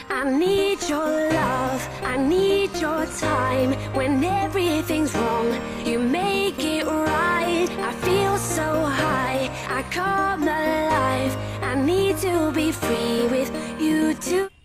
I need your love, I need your time. When everything's wrong, you make it right. I feel so high, I come alive. I need to be free with you too.